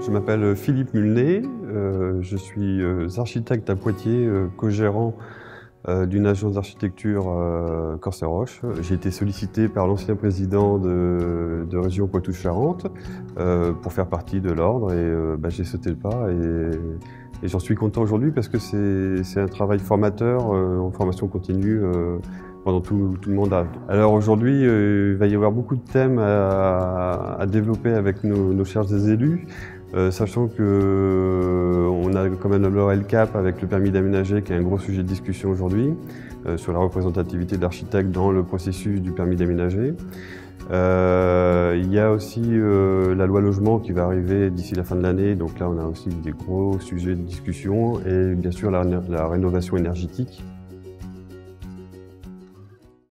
Je m'appelle Philippe Mulnet, je suis architecte à Poitiers, co-gérant d'une agence d'architecture Corse et Roche. J'ai été sollicité par l'ancien président de région Poitou-Charentes pour faire partie de l'ordre et j'ai sauté le pas et j'en suis content aujourd'hui parce que c'est un travail formateur en formation continue pendant tout le mandat. Alors aujourd'hui, il va y avoir beaucoup de thèmes à développer avec nos chers élus. Sachant qu'on a quand même le LCAP avec le permis d'aménager qui est un gros sujet de discussion aujourd'hui sur la représentativité de l'architecte dans le processus du permis d'aménager. Il y a aussi la loi logement qui va arriver d'ici la fin de l'année, donc là on a aussi des gros sujets de discussion et bien sûr la rénovation énergétique